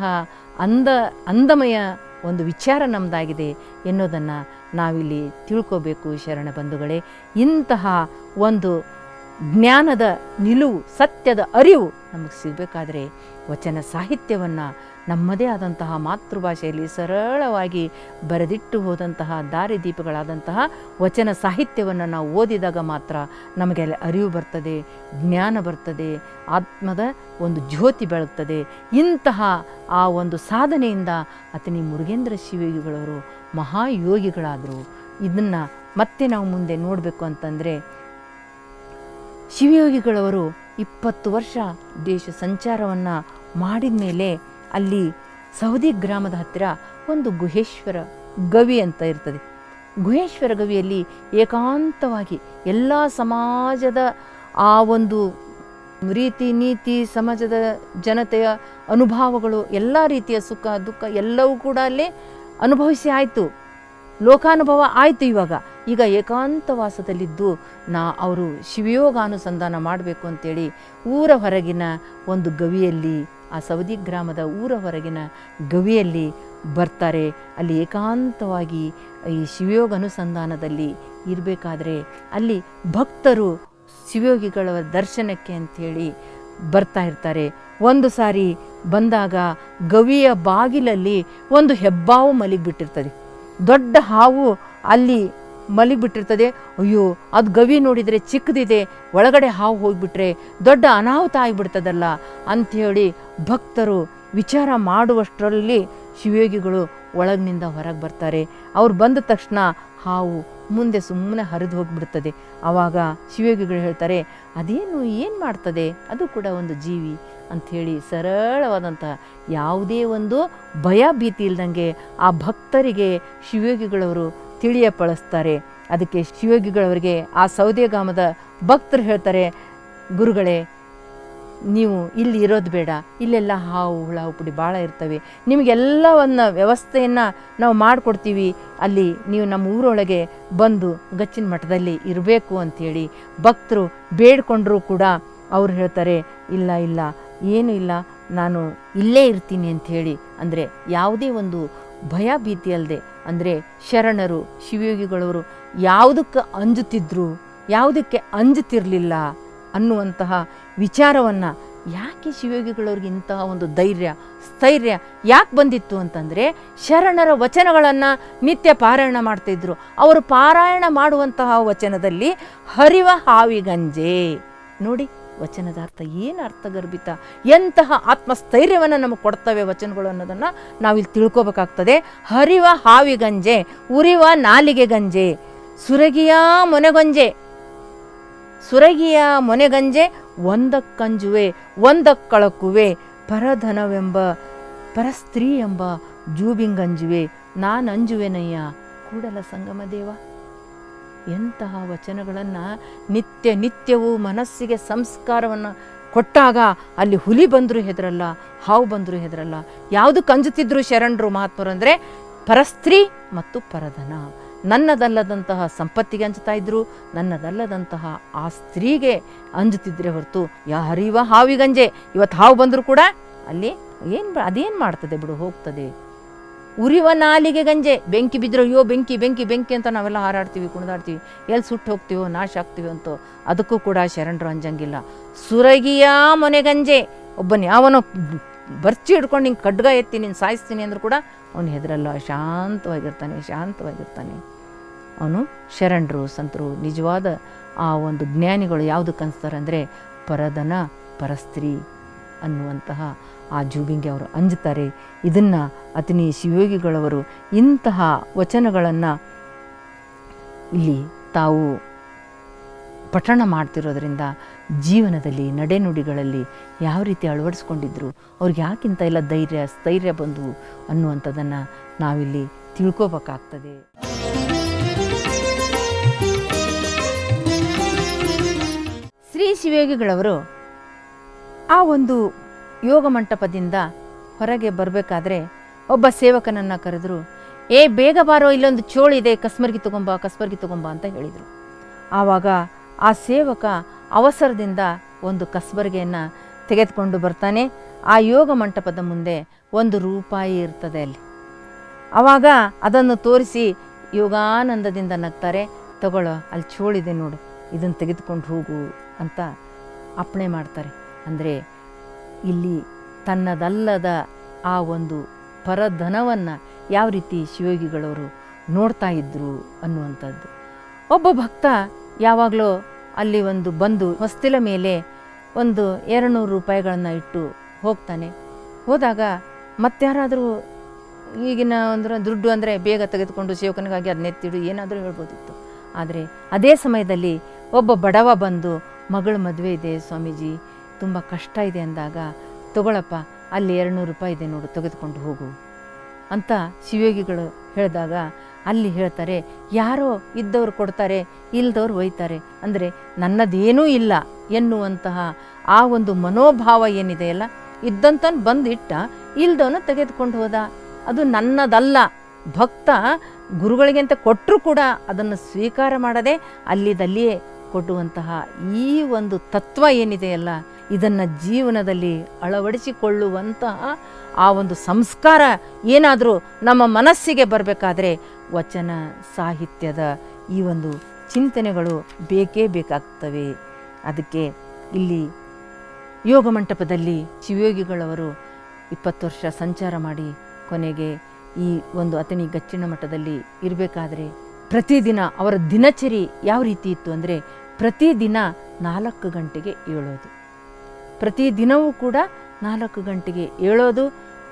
ಅಂದಮಯ ಒಂದು ವಿಚಾರ ನಮ್ಮದಾಗಿದೆ ಎನ್ನುವುದನ್ನು ನಾವಿಲ್ಲಿ ತಿಳ್ಕೋಬೇಕು ಶರಣ ಬಂಧುಗಳೇ. ಇಂತಹ ಒಂದು ಜ್ಞಾನದ ನಿಲುವು, ಸತ್ಯದ ಅರಿವು ನಮಗೆ ಸಿಗಬೇಕಾದ್ರೆ ವಚನ ಸಾಹಿತ್ಯವನ್ನು ನಮ್ಮದೇ ಆದಂತಹ ಮಾತೃಭಾಷೆಯಲ್ಲಿ ಸರಳವಾಗಿ ಬರೆದಿಟ್ಟು ಹೋದಂತಹ ದಾರಿದೀಪಗಳಾದಂತಹ ವಚನ ಸಾಹಿತ್ಯವನ್ನು ನಾವು ಓದಿದಾಗ ಮಾತ್ರ ನಮಗೆ ಅಲ್ಲಿ ಅರಿವು ಬರ್ತದೆ, ಜ್ಞಾನ ಬರ್ತದೆ, ಆತ್ಮದ ಒಂದು ಜ್ಯೋತಿ ಬೆಳಗ್ತದೆ. ಇಂತಹ ಆ ಒಂದು ಸಾಧನೆಯಿಂದ ಅತನಿ ಮುರುಗೇಂದ್ರ ಶಿವಯೋಗಿಗಳವರು ಮಹಾಯೋಗಿಗಳಾದರು. ಇದನ್ನು ಮತ್ತೆ ನಾವು ಮುಂದೆ ನೋಡಬೇಕು ಅಂತಂದರೆ, ಶಿವಯೋಗಿಗಳವರು 20 ವರ್ಷ ದೇಶ ಸಂಚಾರವನ್ನು ಮಾಡಿದ ಮೇಲೆ ಅಲ್ಲಿ ಸವದಿ ಗ್ರಾಮದ ಹತ್ತಿರ ಒಂದು ಗುಹೇಶ್ವರ ಗವಿ ಅಂತ ಇರ್ತದೆ. ಗುಹೇಶ್ವರ ಗವಿಯಲ್ಲಿ ಏಕಾಂತವಾಗಿ ಎಲ್ಲ ಸಮಾಜದ ಆ ಒಂದು ರೀತಿ ನೀತಿ, ಸಮಾಜದ ಜನತೆಯ ಅನುಭವಗಳು, ಎಲ್ಲ ರೀತಿಯ ಸುಖ ದುಃಖ ಎಲ್ಲವೂ ಕೂಡ ಅಲ್ಲಿ ಅನುಭವಿಸಿ ಆಯಿತು, ಲೋಕಾನುಭವ ಆಯಿತು. ಈಗ ಏಕಾಂತವಾಸದಲ್ಲಿದ್ದು ಅವರು ಶಿವಯೋಗಾನುಸಂಧಾನ ಮಾಡಬೇಕು ಅಂತೇಳಿ ಊರ ಹೊರಗಿನ ಒಂದು ಗವಿಯಲ್ಲಿ, ಆ ಸವದಿ ಗ್ರಾಮದ ಊರ ಹೊರಗಿನ ಗವಿಯಲ್ಲಿ ಬರ್ತಾರೆ. ಅಲ್ಲಿ ಏಕಾಂತವಾಗಿ ಈ ಶಿವಯೋಗ ಅನುಸಂಧಾನದಲ್ಲಿ ಇರಬೇಕಾದ್ರೆ ಅಲ್ಲಿ ಭಕ್ತರು ಶಿವಯೋಗಿಗಳ ದರ್ಶನಕ್ಕೆ ಅಂಥೇಳಿ ಬರ್ತಾ ಇರ್ತಾರೆ. ಒಂದು ಸಾರಿ ಬಂದಾಗ ಗವಿಯ ಬಾಗಿಲಲ್ಲಿ ಒಂದು ಹೆಬ್ಬಾವು ಮಲಗಿಬಿಟ್ಟಿರ್ತದೆ. ದೊಡ್ಡ ಹಾವು ಅಲ್ಲಿ ಮಲಗಿಬಿಟ್ಟಿರ್ತದೆ. ಅಯ್ಯೋ, ಅದು ಗವಿ ನೋಡಿದರೆ ಚಿಕ್ಕದಿದೆ, ಒಳಗಡೆ ಹಾವು ಹೋಗಿಬಿಟ್ರೆ ದೊಡ್ಡ ಅನಾಹುತ ಆಗಿಬಿಡ್ತದಲ್ಲ ಅಂಥೇಳಿ ಭಕ್ತರು ವಿಚಾರ ಮಾಡುವಷ್ಟರಲ್ಲಿ ಶಿವಯೋಗಿಗಳು ಒಳಗಿನಿಂದ ಹೊರಗೆ ಬರ್ತಾರೆ. ಅವ್ರು ಬಂದ ತಕ್ಷಣ ಹಾವು ಮುಂದೆ ಸುಮ್ಮನೆ ಹರಿದು ಹೋಗಿಬಿಡ್ತದೆ. ಆವಾಗ ಶಿವಯೋಗಿಗಳು ಹೇಳ್ತಾರೆ, ಅದೇನು ಏನು ಮಾಡ್ತದೆ, ಅದು ಕೂಡ ಒಂದು ಜೀವಿ ಅಂಥೇಳಿ ಸರಳವಾದಂತಹ ಯಾವುದೇ ಒಂದು ಭಯ ಭೀತಿ ಇಲ್ದಂಗೆ ಆ ಭಕ್ತರಿಗೆ ಶಿವಯೋಗಿಗಳವರು ತಿಳಿಯಪಡಿಸ್ತಾರೆ. ಅದಕ್ಕೆ ಶಿವಯೋಗಿಗಳವರಿಗೆ ಆ ಸೌದೆಗಾಮದ ಭಕ್ತರು ಹೇಳ್ತಾರೆ, ಗುರುಗಳೇ ನೀವು ಇಲ್ಲಿ ಇರೋದು ಬೇಡ, ಇಲ್ಲೆಲ್ಲ ಹಾವು ಹುಳ ಹುಪ್ಪಡಿ ಭಾಳ ಇರ್ತವೆ, ನಿಮಗೆಲ್ಲವನ್ನು ವ್ಯವಸ್ಥೆಯನ್ನು ನಾವು ಮಾಡಿಕೊಡ್ತೀವಿ, ಅಲ್ಲಿ ನೀವು ನಮ್ಮ ಊರೊಳಗೆ ಬಂದು ಗಚ್ಚಿನ ಮಠದಲ್ಲಿ ಇರಬೇಕು ಅಂಥೇಳಿ ಭಕ್ತರು ಬೇಡ್ಕೊಂಡ್ರೂ ಕೂಡ ಅವ್ರು ಹೇಳ್ತಾರೆ, ಇಲ್ಲ ಇಲ್ಲ ಏನೂ ಇಲ್ಲ, ನಾನು ಇಲ್ಲೇ ಇರ್ತೀನಿ ಅಂಥೇಳಿ. ಅಂದರೆ ಯಾವುದೇ ಒಂದು ಭಯ ಭೀತಿ ಅಲ್ಲದೆ, ಅಂದರೆ ಶರಣರು ಶಿವಯೋಗಿಗಳವರು ಯಾವುದಕ್ಕೆ ಅಂಜುತ್ತಿದ್ರು, ಯಾವುದಕ್ಕೆ ಅಂಜುತ್ತಿರಲಿಲ್ಲ ಅನ್ನುವಂತಹ ವಿಚಾರವನ್ನು ಯಾಕೆ ಶಿವಯೋಗಿಗಳವ್ರಿಗೆ ಇಂತಹ ಒಂದು ಧೈರ್ಯ ಸ್ಥೈರ್ಯ ಯಾಕೆ ಬಂದಿತ್ತು ಅಂತಂದರೆ, ಶರಣರ ವಚನಗಳನ್ನು ನಿತ್ಯ ಪಾರಾಯಣ ಮಾಡ್ತಾಯಿದ್ರು. ಅವರು ಪಾರಾಯಣ ಮಾಡುವಂತಹ ವಚನದಲ್ಲಿ ಹರಿವ ಹಾವಿಗಂಜೆ, ನೋಡಿ ವಚನದ ಅರ್ಥ ಏನು ಅರ್ಥಗರ್ಭಿತ, ಎಂತಹ ಆತ್ಮಸ್ಥೈರ್ಯವನ್ನು ನಮಗೆ ಕೊಡ್ತವೆ ವಚನಗಳು ಅನ್ನೋದನ್ನು ನಾವಿಲ್ಲಿ ತಿಳ್ಕೊಬೇಕಾಗ್ತದೆ. ಹರಿವ ಹಾವಿಗಂಜೆ, ಉರಿವ ನಾಲಿಗೆ ಗಂಜೆ, ಸುರಗಿಯ ಮೊನೆಗಂಜೆ, ಸುರಗಿಯ ಮೊನೆಗಂಜೆ, ಒಂದಕ್ಕಂಜುವೆ ಒಂದಕ್ಕಳಕುವೆ, ಪರಧನವೆಂಬ ಪರಸ್ತ್ರೀ ಎಂಬ ಜೂಬಿಂಗಂಜುವೆ, ನಾನಂಜುವೆನಯ್ಯ ಕೂಡಲ ಸಂಗಮ ದೇವ. ಎಂತಹ ವಚನಗಳನ್ನು ನಿತ್ಯ ನಿತ್ಯವೂ ಮನಸ್ಸಿಗೆ ಸಂಸ್ಕಾರವನ್ನು ಕೊಟ್ಟಾಗ ಅಲ್ಲಿ ಹುಲಿ ಬಂದರೂ ಹೆದರಲ್ಲ, ಹಾವು ಬಂದರೂ ಹೆದರಲ್ಲ. ಯಾವುದಕ್ಕೆ ಅಂಜುತ್ತಿದ್ರು ಶರಣರು ಮಹಾತ್ಮರು ಅಂದರೆ ಪರಸ್ತ್ರೀ ಮತ್ತು ಪರಧನ. ನನ್ನದಲ್ಲದಂತಹ ಸಂಪತ್ತಿಗೆ ಅಂಜುತ್ತಾ ಇದ್ರು, ನನ್ನದಲ್ಲದಂತಹ ಆ ಸ್ತ್ರೀಗೆ ಅಂಜುತ್ತಿದ್ರೆ ಹೊರತು ಹರಿವ ಹಾವಿಗಂಜೆ. ಇವತ್ತು ಹಾವು ಬಂದರೂ ಕೂಡ ಅಲ್ಲಿ ಅದೇನು ಮಾಡ್ತದೆ ಬಿಡು, ಹೋಗ್ತದೆ. ಉರಿವ ನಾಲಿಗೆ ಗಂಜೆ, ಬೆಂಕಿ ಬಿದ್ದರೂ ಅಯ್ಯೋ ಬೆಂಕಿ ಬೆಂಕಿ ಬೆಂಕಿ ಅಂತ ನಾವೆಲ್ಲ ಹಾರಾಡ್ತೀವಿ, ಕುಣಿದಾಡ್ತೀವಿ, ಎಲ್ಲಿ ಸುಟ್ಟು ಹೋಗ್ತೀವೋ ನಾಶ ಆಗ್ತೀವಿ ಅಂತೋ, ಅದಕ್ಕೂ ಕೂಡ ಶರಣರು ಅಂಜಂಗಿಲ್ಲ. ಸುರಗಿಯ ಮೊನೆಗಂಜೆ, ಒಬ್ಬನ ಯಾವನೋ ಬರ್ಚಿ ಹಿಡ್ಕೊಂಡು ಹಿಂಗೆ ಖಡ್ಗ ಎತ್ತಿ ನೀನು ಸಾಯಿಸ್ತೀನಿ ಅಂದರೂ ಕೂಡ ಅವನು ಹೆದರಲ್ಲ, ಶಾಂತವಾಗಿರ್ತಾನೆ. ಅವನು ಶರಣರು ಸಂತರು ನಿಜವಾದ ಆ ಒಂದು ಜ್ಞಾನಿಗಳು ಯಾವುದಕ್ಕೆ ಅನಿಸ್ತಾರೆ ಅಂದರೆ ಪರಧನ ಪರಸ್ತ್ರೀ ಅನ್ನುವಂತಹ ಆ ಜೂಬಿಂಗೆ ಅವರು ಅಂಜುತ್ತಾರೆ. ಇದನ್ನು ಅತನಿ ಶಿವಯೋಗಿಗಳವರು ಇಂತಹ ವಚನಗಳನ್ನು ಇಲ್ಲಿ ತಾವು ಪಠಣ ಮಾಡ್ತಿರೋದ್ರಿಂದ ಜೀವನದಲ್ಲಿ ನಡೆನುಡಿಗಳಲ್ಲಿ ಯಾವ ರೀತಿ ಅಳವಡಿಸ್ಕೊಂಡಿದ್ರು, ಅವ್ರಿಗೆ ಯಾಕಿಂತ ಎಲ್ಲ ಧೈರ್ಯ ಸ್ಥೈರ್ಯ ಬಂದವು ಅನ್ನುವಂಥದ್ದನ್ನು ನಾವಿಲ್ಲಿ ತಿಳ್ಕೋಬೇಕಾಗ್ತದೆ. ಶ್ರೀ ಶಿವಯೋಗಿಗಳವರು ಆ ಒಂದು ಯೋಗ ಮಂಟಪದಿಂದ ಹೊರಗೆ ಬರಬೇಕಾದ್ರೆ ಒಬ್ಬ ಸೇವಕನನ್ನು ಕರೆದ್ರು. ಬೇಗ ಬಾರೋ, ಇಲ್ಲೊಂದು ಚೋಳಿದೆ, ಕಸ್ಬರ್ಗಿ ತಗೊಂಬ ಅಂತ ಹೇಳಿದರು. ಆವಾಗ ಆ ಸೇವಕ ಅವಸರದಿಂದ ಒಂದು ಕಸ್ಬರ್ಗೆಯನ್ನು ತೆಗೆದುಕೊಂಡು ಬರ್ತಾನೆ. ಆ ಯೋಗ ಮಂಟಪದ ಮುಂದೆ ₹1 ಇರ್ತದೆ ಅಲ್ಲಿ. ಆವಾಗ ಅದನ್ನು ತೋರಿಸಿ ಯೋಗಾನಂದದಿಂದ ನಗ್ತಾರೆ. ತಗೊಳ್ಳೋ, ಅಲ್ಲಿ ಚೋಳಿದೆ ನೋಡು, ಇದನ್ನು ತೆಗೆದುಕೊಂಡು ಹೋಗು ಅಂತ ಅಪ್ಪಣೆ ಮಾಡ್ತಾರೆ. ಅಂದರೆ ಇಲ್ಲಿ ತನ್ನದಲ್ಲದ ಆ ಒಂದು ಪರಧನವನ್ನು ಯಾವ ರೀತಿ ಶಿವಯೋಗಿಗಳವರು ನೋಡ್ತಾ ಇದ್ದರು ಅನ್ನುವಂಥದ್ದು. ಒಬ್ಬ ಭಕ್ತ ಯಾವಾಗಲೂ ಅಲ್ಲಿ ಬಂದು ಹೊಸ್ತಿಲ ಮೇಲೆ ₹200 ಇಟ್ಟು ಹೋಗ್ತಾನೆ. ಹೋದಾಗ ಮತ್ತಾರಾದರೂ ಈಗಿನ ದುಡ್ಡು ಅಂದರೆ ಬೇಗ ತೆಗೆದುಕೊಂಡು ಸೇವಕನಿಗಾಗಿ ಅದನ್ನೆತ್ತಿಡು ಏನಾದರೂ ಹೇಳ್ಬೋದಿತ್ತು. ಆದರೆ ಅದೇ ಸಮಯದಲ್ಲಿ ಒಬ್ಬ ಬಡವ ಬಂದು, ಮಗಳ ಮದುವೆ ಇದೆ ಸ್ವಾಮೀಜಿ, ತುಂಬ ಕಷ್ಟ ಇದೆ ಅಂದಾಗ, ತಗೊಳಪ್ಪ ಅಲ್ಲಿ ₹200 ಇದೆ ನೋಡು, ತೆಗೆದುಕೊಂಡು ಹೋಗು ಅಂತ ಶಿವಯೋಗಿಗಳು ಹೇಳಿದಾಗ ಅಲ್ಲಿ ಹೇಳ್ತಾರೆ, ಯಾರೋ ಇದ್ದವ್ರು ಕೊಡ್ತಾರೆ, ಇಲ್ದವ್ರು ಒಯ್ತಾರೆ. ಅಂದರೆ ನನ್ನದೇನೂ ಇಲ್ಲ ಎನ್ನುವಂತಹ ಆ ಒಂದು ಮನೋಭಾವ ಏನಿದೆಯಲ್ಲ, ಇದ್ದಂತನು ಬಂದು ಇಟ್ಟ, ಇಲ್ದವನು ತೆಗೆದುಕೊಂಡು ಹೋದ, ಅದು ನನ್ನದಲ್ಲ. ಭಕ್ತ ಗುರುಗಳಿಗೆ ಅಂತ ಕೊಟ್ಟರೂ ಕೂಡ ಅದನ್ನು ಸ್ವೀಕಾರ ಮಾಡದೆ ಅಲ್ಲಿದಲ್ಲಿಯೇ ಕೊಡುವಂತಹ ಈ ಒಂದು ತತ್ವ ಏನಿದೆಯಲ್ಲ, ಇದನ್ನು ಜೀವನದಲ್ಲಿ ಅಳವಡಿಸಿಕೊಳ್ಳುವಂತಹ ಆ ಒಂದು ಸಂಸ್ಕಾರ ಏನಾದರೂ ನಮ್ಮ ಮನಸ್ಸಿಗೆ ಬರಬೇಕಾದ್ರೆ ವಚನ ಸಾಹಿತ್ಯದ ಈ ಒಂದು ಚಿಂತನೆಗಳು ಬೇಕೇ ಬೇಕಾಗ್ತವೆ. ಅದಕ್ಕೆ ಇಲ್ಲಿ ಯೋಗ ಮಂಟಪದಲ್ಲಿ ಶಿವಯೋಗಿಗಳವರು 20 ವರ್ಷ ಸಂಚಾರ ಮಾಡಿ ಕೊನೆಗೆ ಈ ಒಂದು ಅತನಿ ಗಚ್ಚಿನ ಮಠದಲ್ಲಿ ಇರಬೇಕಾದ್ರೆ ಪ್ರತಿದಿನ ಅವರ ದಿನಚರಿ ಯಾವ ರೀತಿ ಇತ್ತು ಅಂದರೆ, ಪ್ರತಿದಿನ 4 ಗಂಟೆಗೆ ಏಳೋದು, ಪ್ರತಿದಿನವೂ ಕೂಡ 4 ಗಂಟೆಗೆ ಏಳೋದು.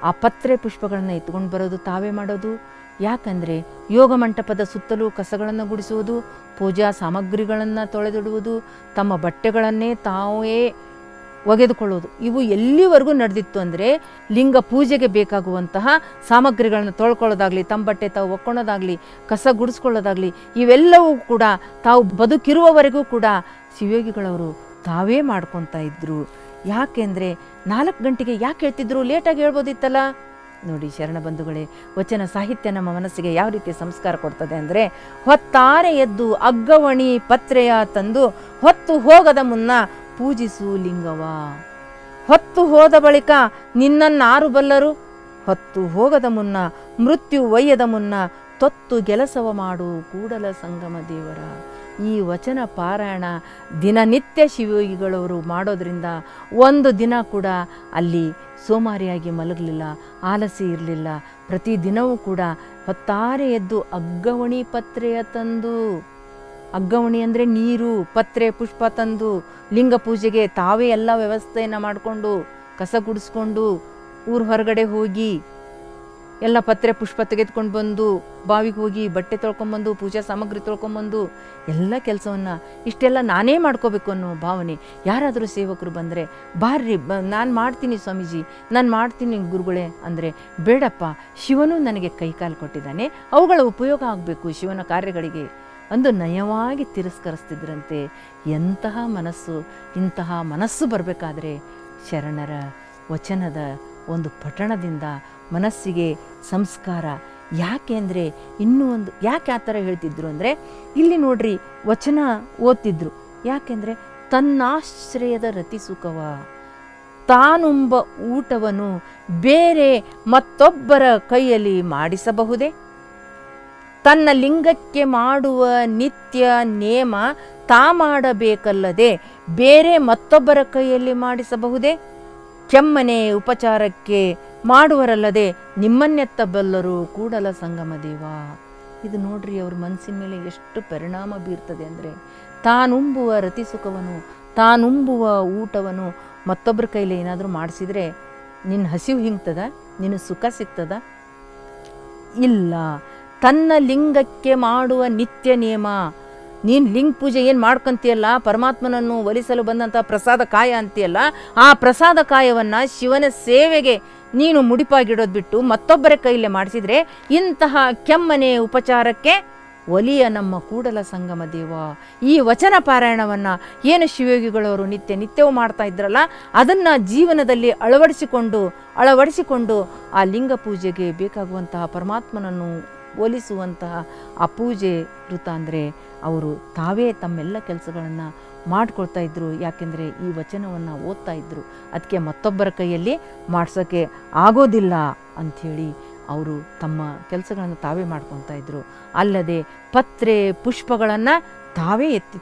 ಆ ಪತ್ರೆ ಪುಷ್ಪಗಳನ್ನು ಎತ್ಕೊಂಡು ಬರೋದು ತಾವೇ ಮಾಡೋದು. ಯಾಕಂದರೆ ಯೋಗ ಮಂಟಪದ ಸುತ್ತಲೂ ಕಸಗಳನ್ನು ಗುಡಿಸುವುದು, ಪೂಜಾ ಸಾಮಗ್ರಿಗಳನ್ನು ತೊಳೆದಿಡುವುದು, ತಮ್ಮ ಬಟ್ಟೆಗಳನ್ನೇ ತಾವೇ ಒಗೆದುಕೊಳ್ಳೋದು, ಇವು ಎಲ್ಲಿವರೆಗೂ ನಡೆದಿತ್ತು ಅಂದರೆ ಲಿಂಗ ಪೂಜೆಗೆ ಬೇಕಾಗುವಂತಹ ಸಾಮಗ್ರಿಗಳನ್ನು ತೊಳ್ಕೊಳ್ಳೋದಾಗಲಿ, ತಮ್ಮ ಬಟ್ಟೆ ತಾವು ಒಕ್ಕೊಳ್ಳೋದಾಗಲಿ, ಕಸ ಗುಡಿಸ್ಕೊಳ್ಳೋದಾಗಲಿ, ಇವೆಲ್ಲವೂ ಕೂಡ ತಾವು ಬದುಕಿರುವವರೆಗೂ ಕೂಡ ಶಿವಯೋಗಿಗಳವರು ತಾವೇ ಮಾಡ್ಕೊತಾ ಇದ್ದರು. ಯಾಕೆಂದರೆ 4 ಗಂಟೆಗೆ ಯಾಕೆ ಹೇಳ್ತಿದ್ರು, ಲೇಟಾಗಿ ಹೇಳ್ಬೋದಿತ್ತಲ್ಲ. ನೋಡಿ ಶರಣ ಬಂಧುಗಳೇ, ವಚನ ಸಾಹಿತ್ಯ ನಮ್ಮ ಮನಸ್ಸಿಗೆ ಯಾವ ರೀತಿ ಸಂಸ್ಕಾರ ಕೊಡ್ತದೆ ಅಂದರೆ, ಹೊತ್ತಾರೆ ಎದ್ದು ಅಗ್ಗವಣಿ ಪತ್ರೆಯ ತಂದು ಹೊತ್ತು ಹೋಗದ ಮುನ್ನ ಪೂಜಿಸು ಲಿಂಗವ. ಹೊತ್ತು ಹೋದ ಬಳಿಕ ನಿನ್ನನ್ನಾರು ಬಲ್ಲರು, ಹೊತ್ತು ಹೋಗದ ಮುನ್ನ ಮೃತ್ಯು ಒಯ್ಯದ ಮುನ್ನ ತೊತ್ತು ಕೆಲಸವ ಮಾಡು ಕೂಡಲ ಸಂಗಮ ದೇವರ. ಈ ವಚನ ಪಾರಾಯಣ ದಿನನಿತ್ಯ ಶಿವಯೋಗಿಗಳವರು ಮಾಡೋದ್ರಿಂದ ಒಂದು ದಿನ ಕೂಡ ಅಲ್ಲಿ ಸೋಮಾರಿಯಾಗಿ ಮಲಗಲಿಲ್ಲ, ಆಲಸಿ ಇರಲಿಲ್ಲ. ಪ್ರತಿದಿನವೂ ಕೂಡ ಹೊತ್ತಾರೆ ಎದ್ದು ಅಗ್ಗವಣಿ ಪತ್ರೆಯ ತಂದು, ಅಗ್ಗವಣಿ ಅಂದರೆ ನೀರು, ಪತ್ರೆ ಪುಷ್ಪ ತಂದು ಲಿಂಗ ಪೂಜೆಗೆ ತಾವೇ ಎಲ್ಲ ವ್ಯವಸ್ಥೆಯನ್ನು ಮಾಡಿಕೊಂಡು, ಕಸ ಗುಡಿಸ್ಕೊಂಡು, ಊರ ಹೊರಗಡೆ ಹೋಗಿ ಎಲ್ಲ ಪತ್ರೆ ಪುಷ್ಪ ತೆಗೆದುಕೊಂಡು ಬಂದು, ಬಾವಿಗೆ ಹೋಗಿ ಬಟ್ಟೆ ತೊಳ್ಕೊಂಬಂದು, ಪೂಜಾ ಸಾಮಗ್ರಿ ತೊಳ್ಕೊಂಬಂದು ಎಲ್ಲ ಕೆಲಸವನ್ನು ಇಷ್ಟೆಲ್ಲ ನಾನೇ ಮಾಡ್ಕೋಬೇಕು ಅನ್ನೋ ಭಾವನೆ. ಯಾರಾದರೂ ಸೇವಕರು ಬಂದರೆ ಬಾರ್ರಿ ನಾನು ಮಾಡ್ತೀನಿ ಸ್ವಾಮೀಜಿ, ನಾನು ಮಾಡ್ತೀನಿ ಗುರುಗಳೇ ಅಂದರೆ, ಬೇಡಪ್ಪ ಶಿವನು ನನಗೆ ಕೈಕಾಲು ಕೊಟ್ಟಿದ್ದಾನೆ, ಅವುಗಳ ಉಪಯೋಗ ಆಗಬೇಕು ಶಿವನ ಕಾರ್ಯಗಳಿಗೆ ಅಂದು ನಯವಾಗಿ ತಿರಸ್ಕರಿಸ್ತಿದ್ರಂತೆ. ಎಂತಹ ಮನಸ್ಸು, ಇಂತಹ ಮನಸ್ಸು ಬರಬೇಕಾದ್ರೆ ಶರಣರ ವಚನದ ಒಂದು ಪಠಣದಿಂದ ಮನಸ್ಸಿಗೆ ಸಂಸ್ಕಾರ. ಯಾಕೆ ಅಂದರೆ ಇನ್ನೂ ಒಂದು ಯಾಕೆ ಆ ಥರ ಹೇಳ್ತಿದ್ರು ಅಂದರೆ, ಇಲ್ಲಿ ನೋಡ್ರಿ ವಚನ ಓದ್ತಿದ್ರು. ಯಾಕೆಂದರೆ ತನ್ನಾಶ್ರಯದ ರತಿ ಸುಖವ, ತಾನುಂಬ ಊಟವನ್ನು ಬೇರೆ ಮತ್ತೊಬ್ಬರ ಕೈಯಲ್ಲಿ ಮಾಡಿಸಬಹುದೇ? ತನ್ನ ಲಿಂಗಕ್ಕೆ ಮಾಡುವ ನಿತ್ಯ ನೇಮ ತಾ ಮಾಡಬೇಕಲ್ಲದೆ ಬೇರೆ ಮತ್ತೊಬ್ಬರ ಕೈಯಲ್ಲಿ ಮಾಡಿಸಬಹುದೇ? ಕೆಮ್ಮನೆ ಉಪಚಾರಕ್ಕೆ ಮಾಡುವರಲ್ಲದೆ ನಿಮ್ಮನ್ನೆತ್ತಬಲ್ಲರು ಕೂಡಲ ಸಂಗಮ ದೇವ. ಇದು ನೋಡ್ರಿ ಅವ್ರ ಮನಸ್ಸಿನ ಮೇಲೆ ಎಷ್ಟು ಪರಿಣಾಮ ಬೀರ್ತದೆ ಅಂದರೆ, ತಾನುಂಬುವ ರತಿ ಸುಖವನ್ನು, ತಾನುಂಬುವ ಊಟವನ್ನು ಮತ್ತೊಬ್ಬರ ಕೈಲಿ ಏನಾದರೂ ಮಾಡಿಸಿದರೆ ನಿನ್ನ ಹಸಿವು ಹಿಂಗ್ತದ, ನಿನ್ನ ಸುಖ ಸಿಗ್ತದ? ಇಲ್ಲ. ತನ್ನ ಲಿಂಗಕ್ಕೆ ಮಾಡುವ ನಿತ್ಯ ನಿಯಮ, ನೀನು ಲಿಂಗ ಪೂಜೆ ಏನು ಮಾಡ್ಕೊಂತೀಯಲ್ಲ, ಪರಮಾತ್ಮನನ್ನು ಒಲಿಸಲು ಬಂದಂಥ ಪ್ರಸಾದ ಕಾಯ ಅಂತೀಯಲ್ಲ, ಆ ಪ್ರಸಾದ ಕಾಯವನ್ನು ಶಿವನ ಸೇವೆಗೆ ನೀನು ಮುಡಿಪಾಗಿಡೋದು ಬಿಟ್ಟು ಮತ್ತೊಬ್ಬರ ಕೈಲೇ ಮಾಡಿಸಿದರೆ ಇಂತಹ ಕೆಮ್ಮನೆ ಉಪಚಾರಕ್ಕೆ ಒಲಿಯ ನಮ್ಮ ಕೂಡಲ ಸಂಗಮ ದೇವ. ಈ ವಚನ ಪಾರಾಯಣವನ್ನು ಏನು ಶಿವಯೋಗಿಗಳವರು ನಿತ್ಯವೂ ಮಾಡ್ತಾ ಇದ್ರಲ್ಲ, ಅದನ್ನು ಜೀವನದಲ್ಲಿ ಅಳವಡಿಸಿಕೊಂಡು ಆ ಲಿಂಗ ಪೂಜೆಗೆ ಬೇಕಾಗುವಂತಹ ಪರಮಾತ್ಮನನ್ನು ಒಲಿಸುವಂತಹ ಆ ಪೂಜೆ ವೃತ ಅಂದರೆ ಅವರು ತಾವೇ ತಮ್ಮೆಲ್ಲ ಕೆಲಸಗಳನ್ನು ಮಾಡ್ಕೊಳ್ತಾ ಇದ್ದರು. ಯಾಕೆಂದರೆ ಈ ವಚನವನ್ನು ಓದ್ತಾ ಇದ್ದರು, ಅದಕ್ಕೆ ಮತ್ತೊಬ್ಬರ ಕೈಯಲ್ಲಿ ಮಾಡ್ಸೋಕ್ಕೆ ಆಗೋದಿಲ್ಲ ಅಂಥೇಳಿ ಅವರು ತಮ್ಮ ಕೆಲಸಗಳನ್ನು ತಾವೇ ಮಾಡ್ಕೊತಾ ಇದ್ದರು. ಅಲ್ಲದೆ ಪತ್ರೆ ಪುಷ್ಪಗಳನ್ನು ತಾವೇ ಎತ್ತಿ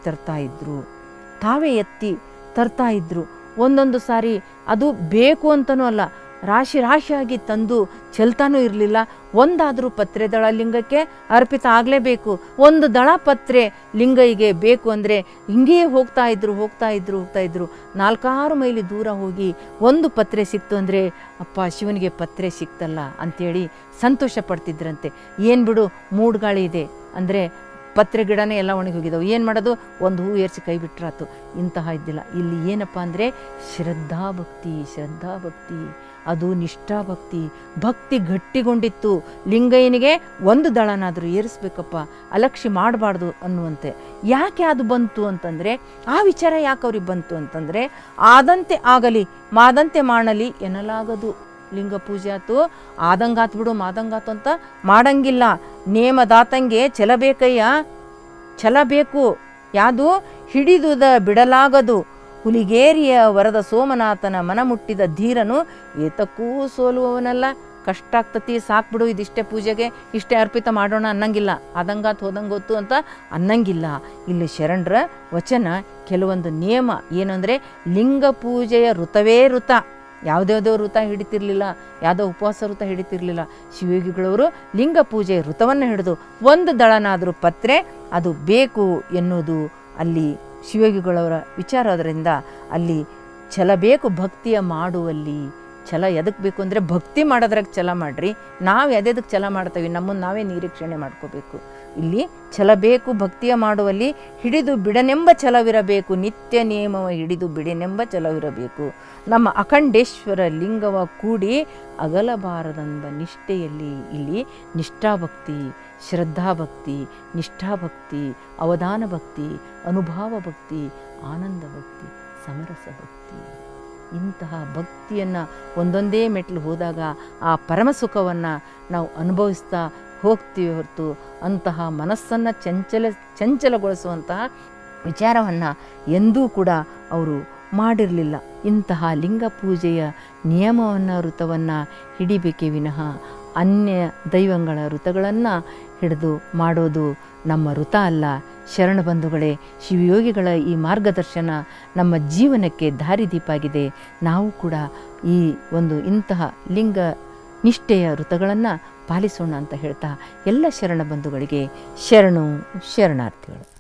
ತರ್ತಾ ಇದ್ದರು. ಒಂದೊಂದು ಸಾರಿ ಅದು ಬೇಕು ಅಂತನೂ ಅಲ್ಲ, ರಾಶಿಯಾಗಿ ತಂದು ಚೆಲ್ತಾನೂ ಇರಲಿಲ್ಲ. ಒಂದಾದರೂ ಪತ್ರೆ ದಳ ಲಿಂಗಕ್ಕೆ ಅರ್ಪಿತ ಆಗಲೇಬೇಕು. ಒಂದು ದಳ ಪತ್ರೆ ಲಿಂಗೈಗೆ ಬೇಕು ಅಂದರೆ ಹಿಂಗೆಯೇ ಹೋಗ್ತಾ ಇದ್ರು 4-6 ಮೈಲಿ ದೂರ ಹೋಗಿ ಒಂದು ಪತ್ರೆ ಸಿಕ್ತು ಅಂದರೆ, ಅಪ್ಪ ಶಿವನಿಗೆ ಪತ್ರೆ ಸಿಕ್ತಲ್ಲ ಅಂಥೇಳಿ ಸಂತೋಷ ಪಡ್ತಿದ್ರಂತೆ. ಏನು ಬಿಡು ಮೂಡ್ಗಾಳಿ ಇದೆ ಅಂದರೆ ಪತ್ರೆ ಗಿಡನೇ ಎಲ್ಲ ಒಣಗಿ ಹೋಗಿದ್ದಾವೆ, ಏನು ಮಾಡೋದು, ಒಂದು ಹೂ ಏರಿಸಿ ಕೈ ಬಿಟ್ರಾತು. ಇಂತಹ ಇದ್ದಿಲ್ಲ. ಇಲ್ಲಿ ಏನಪ್ಪ ಅಂದರೆ ಶ್ರದ್ಧಾಭಕ್ತಿ, ಅದು ನಿಷ್ಠಾಭಕ್ತಿ, ಭಕ್ತಿ ಗಟ್ಟಿಗೊಂಡಿತ್ತು. ಲಿಂಗಯ್ಯನಿಗೆ ಒಂದು ದಳನಾದರೂ ಏರಿಸ್ಬೇಕಪ್ಪ, ಅಲಕ್ಷ್ಯ ಮಾಡಬಾರ್ದು ಅನ್ನುವಂತೆ. ಯಾಕೆ ಅದು ಬಂತು ಅಂತಂದರೆ, ಆ ವಿಚಾರ ಯಾಕೆ ಅವ್ರಿಗೆ ಬಂತು ಅಂತಂದರೆ, ಆದಂತೆ ಆಗಲಿ ಮಾದಂತೆ ಮಾಡಲಿ ಎನ್ನಲಾಗದು. ಲಿಂಗ ಪೂಜೆ ಆತು, ಆದಂಗಾತು ಬಿಡು ಮಾದಂಗಾತು ಅಂತ ಮಾಡಂಗಿಲ್ಲ. ನೇಮದಾತಂಗೆ ಛಲ ಬೇಕು. ಯಾವುದು ಹಿಡಿದುದ ಬಿಡಲಾಗದು. ಹುಲಿಗೇರಿಯ ವರದ ಸೋಮನಾಥನ ಮನ ಮುಟ್ಟಿದ ಧೀರನು ಏತಕ್ಕೂ ಸೋಲುವವನಲ್ಲ. ಕಷ್ಟ ಆಗ್ತತಿ, ಸಾಕ್ಬಿಡು, ಇದಿಷ್ಟೇ ಪೂಜೆಗೆ ಇಷ್ಟೇ ಅರ್ಪಿತ ಮಾಡೋಣ ಅನ್ನಂಗಿಲ್ಲ. ಆದಂಗಾತು ಹೋದಂಗೊತ್ತು ಅಂತ ಅನ್ನಂಗಿಲ್ಲ. ಇಲ್ಲಿ ಶರಣರ ವಚನ ಕೆಲವೊಂದು ನಿಯಮ ಏನಂದರೆ, ಲಿಂಗ ಪೂಜೆಯ ಋತವೇ ಋತ. ಯಾವುದ್ಯಾವುದೋ ಋತ ಹಿಡಿತಿರ್ಲಿಲ್ಲ, ಯಾವುದೋ ಉಪವಾಸ ಋತ ಹಿಡಿತಿರ್ಲಿಲ್ಲ. ಶಿವಯೋಗಿಗಳವರು ಲಿಂಗ ಪೂಜೆ ಋತವನ್ನು ಹಿಡಿದು ಒಂದು ದಳನಾದರೂ ಪತ್ರೆ ಅದು ಬೇಕು ಎನ್ನುವುದು ಅಲ್ಲಿ ಶಿವಯೋಗಿಗಳವರ ವಿಚಾರ. ಅದರಿಂದ ಅಲ್ಲಿ ಛಲಬೇಕು ಭಕ್ತಿಯ ಮಾಡುವಲ್ಲಿ ಛಲ ಎದಕ್ಕೆ ಬೇಕು ಅಂದರೆ ಭಕ್ತಿ ಮಾಡೋದ್ರಾಗ ಛಲ ಮಾಡಿರಿ. ನಾವು ಎದೆದಕ್ಕೆ ಛಲ ಮಾಡ್ತೀವಿ, ನಮ್ಮನ್ನು ನಾವೇ ನಿರೀಕ್ಷಣೆ ಮಾಡ್ಕೋಬೇಕು. ಇಲ್ಲಿ ಛಲ ಬೇಕು, ಭಕ್ತಿಯ ಮಾಡುವಲ್ಲಿ ಹಿಡಿದು ಬಿಡನೆಂಬ ಛಲವಿರಬೇಕು, ನಿತ್ಯ ನಿಯಮವ ಹಿಡಿದು ಬಿಡನೆಂಬ ಛಲವಿರಬೇಕು. ನಮ್ಮ ಅಖಂಡೇಶ್ವರ ಲಿಂಗವ ಕೂಡಿ ಅಗಲಬಾರದೆಂಬ ನಿಷ್ಠೆಯಲ್ಲಿ ಇಲ್ಲಿ ನಿಷ್ಠಾಭಕ್ತಿ, ಶ್ರದ್ಧಾಭಕ್ತಿ, ನಿಷ್ಠಾಭಕ್ತಿ, ಅವಧಾನ ಭಕ್ತಿ, ಅನುಭಾವ ಭಕ್ತಿ, ಆನಂದ ಭಕ್ತಿ, ಸಮರಸ ಭಕ್ತಿ. ಇಂತಹ ಭಕ್ತಿಯನ್ನು ಒಂದೊಂದೇ ಮೆಟ್ಲು ಹೋದಾಗ ಆ ಪರಮ ಸುಖವನ್ನು ನಾವು ಅನುಭವಿಸ್ತಾ ಹೋಗ್ತೀವಿ ಹೊರತು ಅಂತಹ ಮನಸ್ಸನ್ನು ಚಂಚಲಗೊಳಿಸುವಂತಹ ವಿಚಾರವನ್ನು ಎಂದೂ ಕೂಡ ಅವರು ಮಾಡಿರಲಿಲ್ಲ. ಇಂತಹ ಲಿಂಗ ಪೂಜೆಯ ನಿಯಮವನ್ನು ವೃತವನ್ನು ಹಿಡಿಬೇಕೇ ವಿನಃ ಅನ್ಯ ದೈವಗಳ ವೃತಗಳನ್ನು ಹಿಡಿದು ಮಾಡೋದು ನಮ್ಮ ವೃತ ಅಲ್ಲ. ಶರಣ ಬಂಧುಗಳೇ, ಶಿವಯೋಗಿಗಳ ಈ ಮಾರ್ಗದರ್ಶನ ನಮ್ಮ ಜೀವನಕ್ಕೆ ದಾರಿದೀಪ ಆಗಿದೆ. ನಾವು ಕೂಡ ಈ ಒಂದು ಇಂತಹ ಲಿಂಗ ನಿಷ್ಠೆಯ ವೃತಗಳನ್ನು ಪಾಲಿಸೋಣ ಅಂತ ಹೇಳ್ತಾ ಎಲ್ಲ ಶರಣ ಬಂಧುಗಳಿಗೆ ಶರಣಾರ್ಥಿಗಳು.